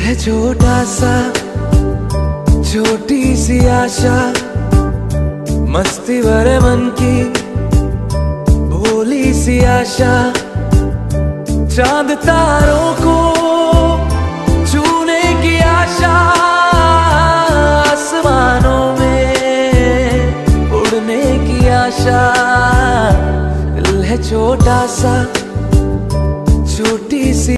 है छोटा सा, छोटी सी आशा, मस्ती भरे मन की भोली सी आशा, चांद तारों को छूने की आशा, आसमानों में उड़ने की आशा। दिल है छोटा सा, छोटी सी